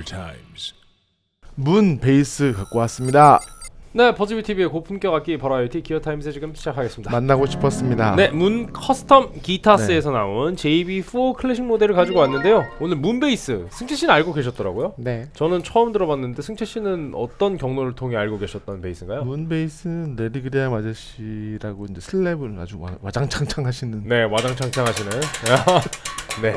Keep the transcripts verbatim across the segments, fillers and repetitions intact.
Times. 문 베이스 갖고 왔습니다. 네, 버즈비티비의 고품격 악기 버라이어티 기어타임즈 지금 시작하겠습니다. 만나고 싶었습니다. 네, 문 커스텀 기타스에서 네. 나온 제이비 포 클래식 모델을 가지고 왔는데요. 오늘 문 베이스, 승채 씨는 알고 계셨더라고요. 네. 저는 처음 들어봤는데 승채 씨는 어떤 경로를 통해 알고 계셨던 베이스인가요? 문 베이스는 레디 그레암 아저씨라고 이제 슬랩을 아주 와, 와장창창 하시는. 네, 와장창창 하시는. 네.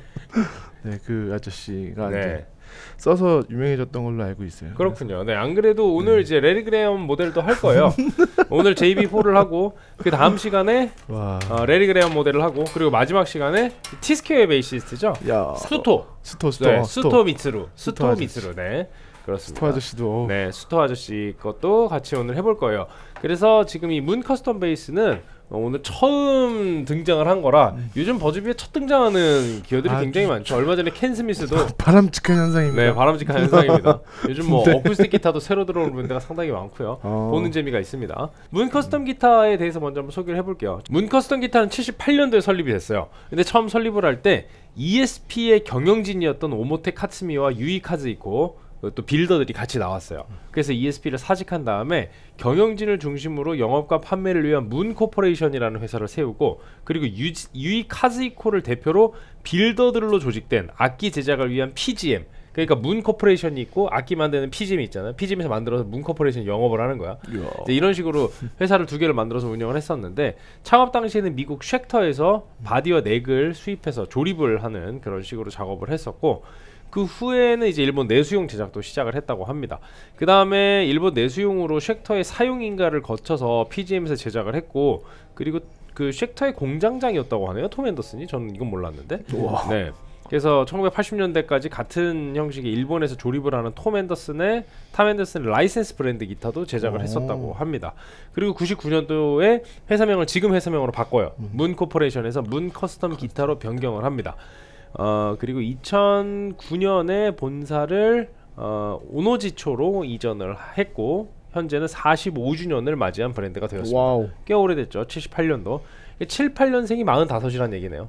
네, 그 아저씨가 네. 이제 써서 유명해졌던 걸로 알고 있어요. 그렇군요. 네, 안 그래도 오늘 네. 이제 레디 그레암 모델도 할 거예요. 오늘 제이비 포를 하고 그 다음 시간에 어, 레디 그레암 모델을 하고 그리고 마지막 시간에 티스퀘어의 베이시스트죠. 야. 스토. 스토 스토. 네, 스토, 스토 미츠루. 스토, 스토 미츠루. 네. 그렇습니다. 스토 아저씨도. 네, 스토 아저씨 것도 같이 오늘 해볼 거예요. 그래서 지금 이 문 커스텀 베이스는 어, 오늘 처음 등장을 한 거라 음. 요즘 버즈비에 첫 등장하는 기어들이 아, 굉장히 많죠. 얼마 전에 켄 스미스도 바람직한 현상입니다. 네, 바람직한 현상입니다. 요즘 뭐 네. 어쿠스틱 기타도 새로 들어오는 분들가 상당히 많고요. 어. 보는 재미가 있습니다. 문 커스텀 기타에 대해서 먼저 한번 소개를 해볼게요. 문 커스텀 기타는 칠십팔 년도에 설립이 됐어요. 근데 처음 설립을 할 때 이에스피의 경영진이었던 오모테 카츠미와 유이 카즈이코 또 빌더들이 같이 나왔어요. 그래서 이에스피를 사직한 다음에 경영진을 중심으로 영업과 판매를 위한 문 코퍼레이션이라는 회사를 세우고 그리고 유, 유이 카즈이코를 대표로 빌더들로 조직된 악기 제작을 위한 피지엠, 그러니까 문 코퍼레이션이 있고 악기 만드는 피지엠이 있잖아요. 피지엠에서 만들어서 문 코퍼레이션 영업을 하는 거야. 이제 이런 식으로 회사를 두 개를 만들어서 운영을 했었는데 창업 당시에는 미국 쉑터에서 바디와 넥을 수입해서 조립을 하는 그런 식으로 작업을 했었고 그 후에는 이제 일본 내수용 제작도 시작을 했다고 합니다. 그 다음에 일본 내수용으로 쉑터의 사용인가를 거쳐서 피지엠에서 제작을 했고 그리고 그 쉑터의 공장장이었다고 하네요. 톰 앤더슨이. 저는 이건 몰랐는데. 우와. 네. 그래서 천구백팔십 년대까지 같은 형식의 일본에서 조립을 하는 톰 앤더슨의 톰 앤더슨의 라이센스 브랜드 기타도 제작을 오. 했었다고 합니다. 그리고 구십구 년도에 회사명을 지금 회사명으로 바꿔요. 음. 문 코퍼레이션에서 문 커스텀 기타로 변경을 합니다. 어 그리고 이천구 년에 본사를 어, 오노지초로 이전을 했고 현재는 사십오 주년을 맞이한 브랜드가 되었습니다. 와우. 꽤 오래됐죠. 칠십팔 년도. 칠, 팔 년생이 마흔다섯이란 얘기네요.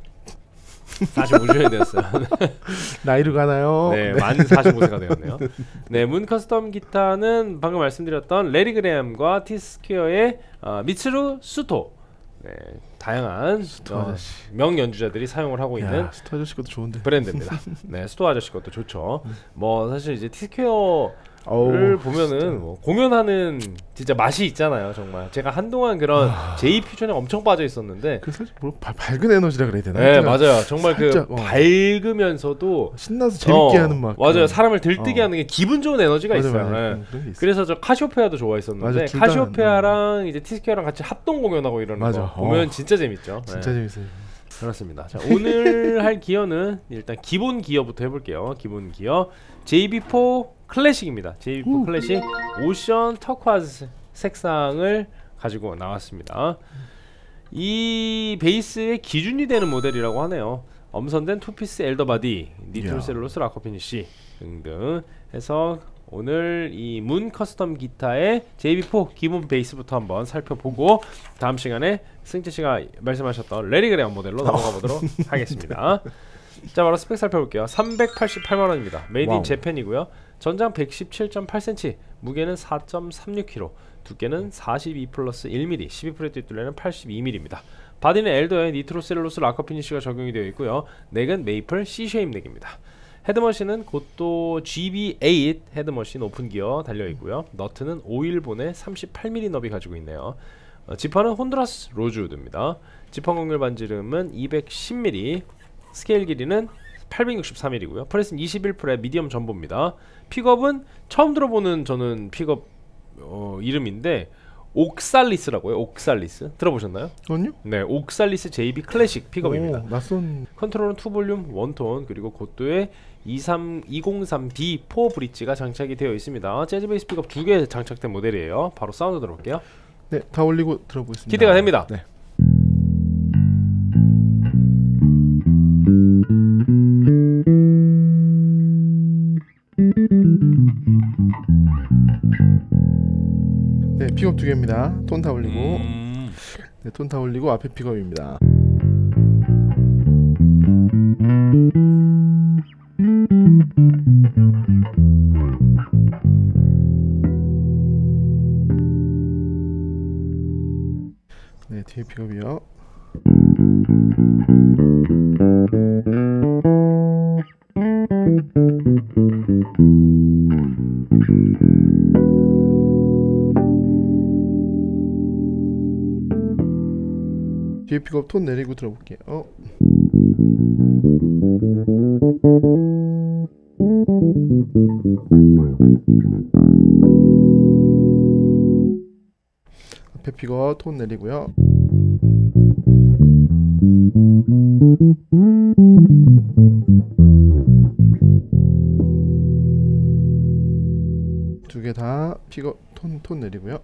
사십오 주년이 되었어요. 나이로 가나요? 네, 만 사십오 세가 되었네요. 네, 문 커스텀 기타는 방금 말씀드렸던 레디 그레암과 티스퀘어의 어, 미츠루 스토. 네, 다양한 어, 명연주자들이 사용을 하고 있는 야, 스토 아저씨 것도 좋은데 브랜드입니다. 네, 스토 아저씨 것도 좋죠. 뭐 사실 이제 티스퀘어를 보면은 뭐 공연하는 진짜 맛이 있잖아요. 정말 제가 한동안 그런 아... 제이 퓨전에 엄청 빠져 있었는데 그 사실 뭐 바, 밝은 에너지라 그래야 되나? 네, 맞아요. 정말 살짝, 그 어. 밝으면서도 신나서 재밌게 어, 하는 막 맞아요. 그런... 사람을 들뜨게 어. 하는 게 기분 좋은 에너지가 맞아, 있어요. 맞아, 네. 맞아. 그래서 저 카시오페아도 좋아했었는데 맞아, 카시오페아랑 어. 이제 티스퀘어랑 같이 합동 공연하고 이러는 맞아. 거 보면 어. 진짜 재밌죠. 진짜 네. 재밌어요. 그렇습니다. 자, 오늘 할 기어는 일단 기본 기어부터 해볼게요. 기본 기어 제이비 포 클래식입니다. 제이비 포 우. 클래식 오션 터콰즈 색상을 가지고 나왔습니다. 이 베이스의 기준이 되는 모델이라고 하네요. 엄선된 투피스 엘더바디, 니트로 셀룰로스 락커 피니쉬 등등 해서 오늘 이 문 커스텀 기타의 제이비 포 기본 베이스부터 한번 살펴보고 다음 시간에 승재 씨가 말씀하셨던 레디 그레암 모델로 넘어가 보도록 하겠습니다. 자, 바로 스펙 살펴볼게요. 삼백팔십팔만 원입니다. 메이드 인 재팬이고요. 전장 백십칠 점 팔 센티미터, 무게는 사 점 삼육 킬로그램, 두께는 사십이 플러스 일 밀리미터, 십이 프렛 뒷둘레는 팔십이 밀리미터입니다. 바디는 엘더에 니트로 셀룰로스 락커 피니쉬가 적용이 되어 있고요. 넥은 메이플 C 쉐입 넥입니다. 헤드머신은 곧도 지비 에잇 헤드머신 오픈기어 달려있고요. 너트는 오 일본의 삼십팔 밀리미터 너비 가지고 있네요. 어, 지퍼는 혼두라스 로즈우드입니다. 지퍼 곡률 반지름은 이백십 밀리미터, 스케일 길이는 팔백육십사 밀리미터고요. 프렛은 이십일 프렛 미디엄 전보입니다. 픽업은 처음 들어보는 저는 픽업 어, 이름인데 옥살리스라고요. 옥살리스 들어보셨나요? 아니요. 네, 옥살리스 제이비 클래식 픽업입니다. 오, 낯선. 컨트롤은 투 볼륨, 원 톤, 그리고 곧도에 이공삼 비 사 브릿지가 장착이 되어 있습니다. 재즈 베이스 픽업 두 개 장착된 모델이에요. 바로 사운드 들어볼게요. 네, 다 올리고 들어보겠습니다. 기대가 됩니다. 네. 네, 픽업 두 개입니다. 톤 다 올리고 음... 네, 톤 다 올리고 앞에 픽업입니다. 뒤에 픽업이요. 뒤에 픽업 톤 내리고 들어볼게요. 어. 앞에 픽업 톤 내리고요. 두 개 다 픽업 톤, 톤 내리고요.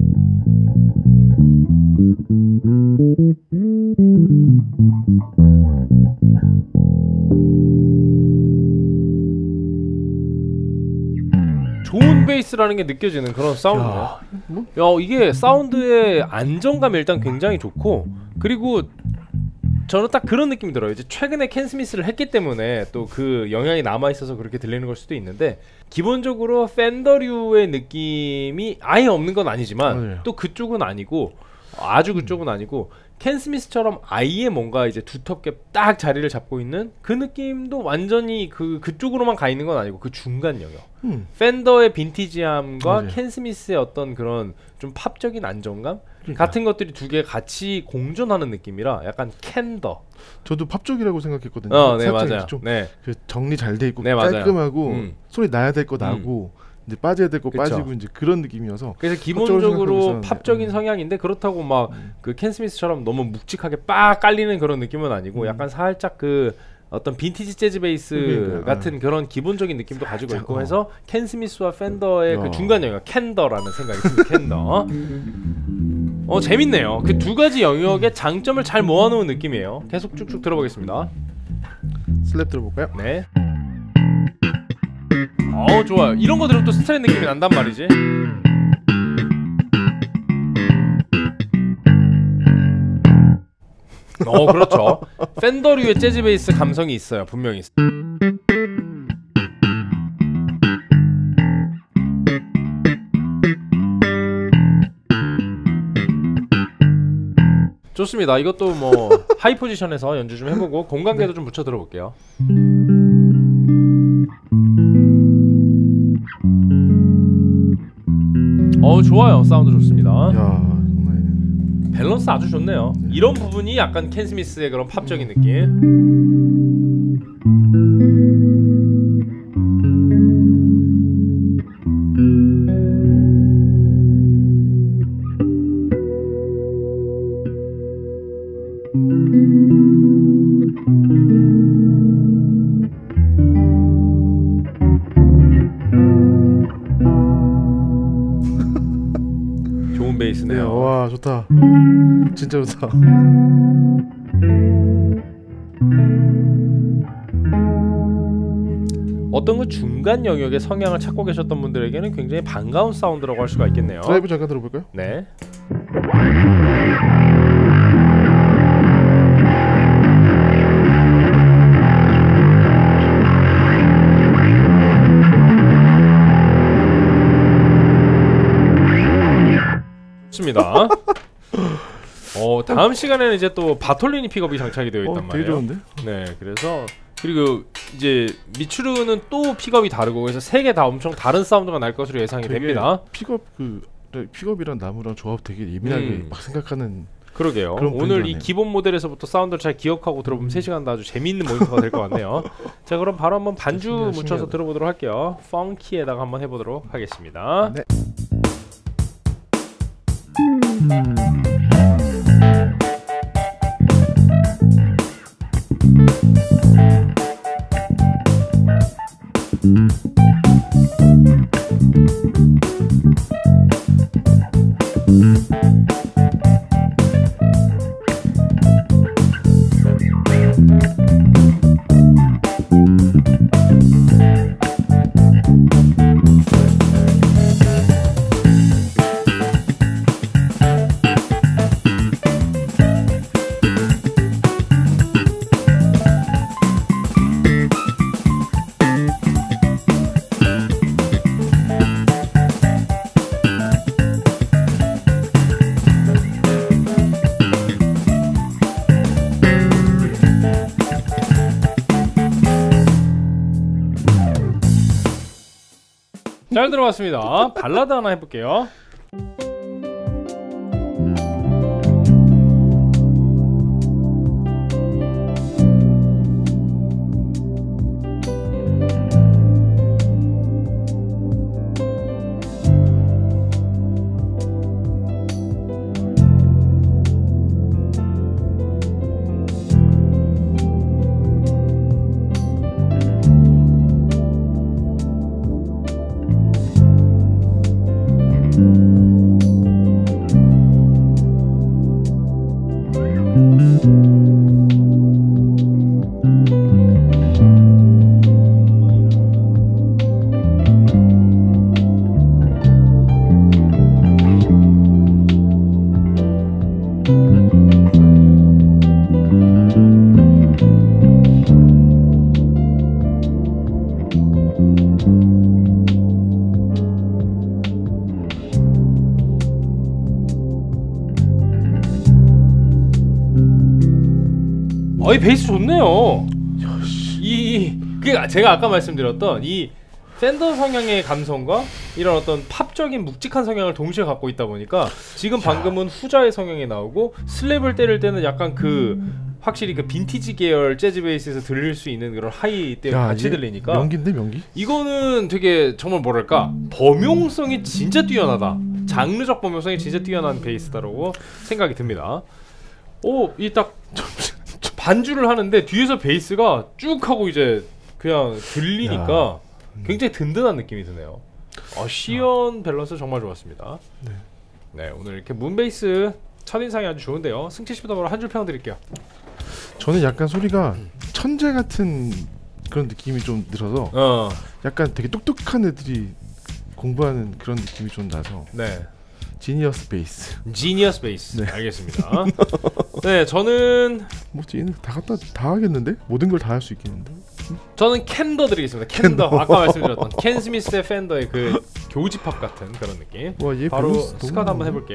좋은 베이스라는 게 느껴지는 그런 사운드예요. 야, 뭐? 야, 이게 사운드의 안정감이 일단 굉장히 좋고, 그리고 저는 딱 그런 느낌이 들어요. 이제 최근에 켄 스미스를 했기 때문에 또 그 영향이 남아있어서 그렇게 들리는 걸 수도 있는데, 기본적으로 팬더류의 느낌이 아예 없는 건 아니지만 맞아요. 또 그쪽은 아니고, 아주 그쪽은 아니고 켄 스미스처럼 아예 뭔가 이제 두텁게 딱 자리를 잡고 있는 그 느낌도 완전히 그 그쪽으로만 가 있는 건 아니고 그 중간 영역. 음. 팬더의 빈티지함과 맞아요. 켄 스미스의 어떤 그런 좀 팝적인 안정감 그러니까. 같은 것들이 두 개 같이 공존하는 느낌이라 약간 캔더. 저도 팝적이라고 생각했거든요. 어, 네 맞아요. 좀 네. 그 정리 잘 돼 있고 네, 깔끔하고 음. 소리 나야 될 거 나고. 음. 이제 빠져야 될 거 빠지고 이제 그런 느낌이어서 그래서 기본적으로 팝적인 음. 성향인데 그렇다고 막 그 켄 스미스처럼 너무 묵직하게 빡 깔리는 그런 느낌은 아니고 음. 약간 살짝 그 어떤 빈티지 재즈 베이스 음. 같은 그런 기본적인 느낌도 가지고 있고 어. 해서 켄 스미스와 팬더의 어. 그 중간 영역 캔더라는 생각이 듭니다. 캔더. 어 재밌네요. 그 두 가지 영역의 장점을 잘 모아놓은 느낌이에요. 계속 쭉쭉 들어보겠습니다. 슬랩 들어볼까요? 네. 어 좋아요. 이런 거 들으면 또 스트레이 느낌이 난단 말이지. 어 그렇죠. 팬더류의 재즈 베이스 감성이 있어요. 분명히 있어요. 좋습니다. 이것도 뭐 하이 포지션에서 연주 좀 해보고 공간계도 좀 묻혀 들어볼게요. 어 좋아요. 사운드 좋습니다. 야, 밸런스 아주 좋네요. 네. 이런 부분이 약간 켄 스미스의 그런 팝적인 느낌. 좋은 베이스네요. 네, 와 좋다. 진짜 좋다. 어떤 그 중간 영역의 성향을 찾고 계셨던 분들에게는 굉장히 반가운 사운드라고 할 수가 있겠네요. 드라이브 잠깐 들어볼까요? 네. 좋습니다. 어 다음 시간에는 이제 또 바톨리니 픽업이 장착이 되어 있단 어, 말이에요. 되게 좋은데? 네, 그래서 그리고 이제 미추르는 또 픽업이 다르고 그래서 세 개 다 엄청 다른 사운드가 날 것으로 예상이 됩니다. 픽업 그 픽업이랑 나무랑 조합 되게 예민하게 음. 막 생각하는. 그러게요. 오늘 이 기본 모델에서부터 사운드를 잘 기억하고 들어보면 음. 세 시간 다 아주 재미있는 모니터가 될 것 같네요. 자, 그럼 바로 한번 반주 신기하다, 묻혀서 신기하다. 들어보도록 할게요. 펑키에다가 한번 해보도록 하겠습니다. 네. 잘 들어봤습니다. 발라드 하나 해볼게요. 어이 베이스 좋네요. 이 그 제가 아까 말씀드렸던 이 팬더 성향의 감성과 이런 어떤 팝적인 묵직한 성향을 동시에 갖고 있다 보니까 지금 방금은 후자의 성향이 나오고 슬랩을 때릴 때는 약간 그 확실히 그 빈티지 계열 재즈 베이스에서 들릴 수 있는 그런 하이 때 같이 들리니까 명기인데 명기? 이거는 되게 정말 뭐랄까 범용성이 진짜 뛰어나다. 장르적 범용성이 진짜 뛰어난 베이스다라고 생각이 듭니다. 오, 이 딱 반주를 하는데 뒤에서 베이스가 쭉 하고 이제 그냥 들리니까 야. 굉장히 든든한 느낌이 드네요. 어, 시연 밸런스 정말 좋았습니다. 네. 네, 오늘 이렇게 문베이스 첫인상이 아주 좋은데요. 승채 씨부터 바로 한 줄 평 드릴게요. 저는 약간 소리가 천재 같은 그런 느낌이 좀 들어서 어. 약간 되게 똑똑한 애들이 공부하는 그런 느낌이 좀 나서 네. 지니어스 베이스. 지니어스 베이스. 네. 알겠습니다. 네, 저는 뭐 얘는 다 갖다 다 하겠는데? 모든 걸 다 할 수 있겠는데? 저는 캔더 드리겠습니다. 캔더. 캔더. 아까 말씀드렸던 켄 스미스의 팬더의 그 교집합 같은 그런 느낌. 와, 얘 바로 스카드 한번 해볼게요.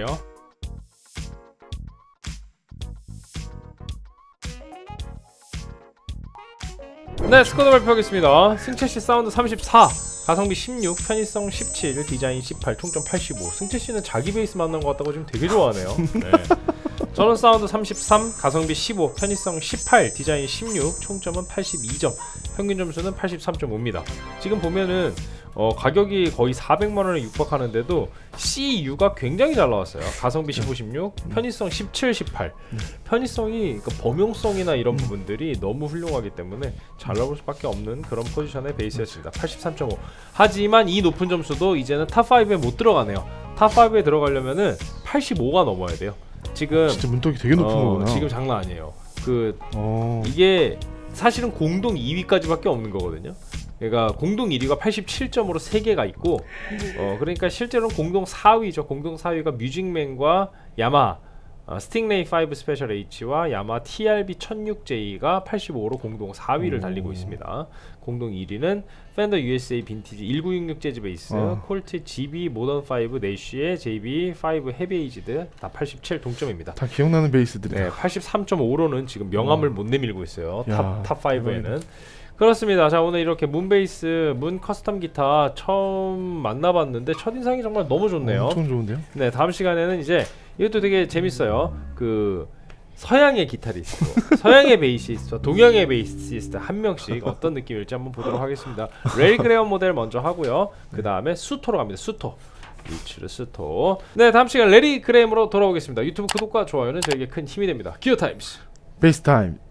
네, 스쿼드 발표하겠습니다. 승채씨 사운드 삼십사, 가성비 십육, 편의성 십칠, 디자인 십팔, 총점 팔십오. 승채씨는 자기 베이스 만난 것 같다고 지금 되게 좋아하네요. 네. 저는 사운드 삼십삼, 가성비 십오, 편의성 십팔, 디자인 십육, 총점은 팔십이 점, 평균 점수는 팔십삼 점 오입니다. 지금 보면은 어, 가격이 거의 사백만 원에 육박하는데도 씨유가 굉장히 잘 나왔어요. 가성비 십오, 십육, 편의성 십칠, 십팔. 편의성이 그러니까 범용성이나 이런 부분들이 너무 훌륭하기 때문에 잘 나올 수밖에 없는 그런 포지션의 베이스였습니다. 팔십삼 점 오. 하지만 이 높은 점수도 이제는 탑오에 못 들어가네요. 탑오에 들어가려면은 팔십오가 넘어야 돼요. 지금 진짜 문턱이 되게 높은 어, 거구나. 지금 장난 아니에요. 그 어. 이게 사실은 공동 이 위까지밖에 없는 거거든요. 그러니까 공동 일 위가 팔십칠 점으로 세 개가 있고 어 그러니까 실제로는 공동 사 위죠. 공동 사 위가 뮤직맨과 야마 어, 스팅레이 오 스페셜 H와 야마 티알비 천육 제이가 팔십오로 공동 사 위를 달리고 있습니다. 공동 일 위는 팬더 유에스에이 빈티지 천구백육십육 재즈 베이스, 어. 콜트 지비 모던 오 내쉬의 제이비 오 헤비 에이지드 다 팔십칠 동점입니다. 다 기억나는 베이스들이다. 네, 팔십삼 점 오로는 지금 명함을 어. 못 내밀고 있어요. 탑, 탑 오에는. 그렇습니다. 자, 오늘 이렇게 문베이스 문 커스텀 기타 처음 만나봤는데 첫인상이 정말 너무 좋네요. 엄청 좋은데요? 네, 다음 시간에는 이제 이것도 되게 재밌어요. 그 서양의 기타리스트, 서양의 베이시스트, 동양의 베이시스트 한 명씩 어떤 느낌일지 한번 보도록 하겠습니다. 레이 그레엄 모델 먼저 하고요. 그 다음에 수토로 갑니다. 수토. 리치르 수토. 네, 다음 시간 레리 그레엄으로 돌아오겠습니다. 유튜브 구독과 좋아요는 저에게 큰 힘이 됩니다. 기어 타임스. 베이스 타임.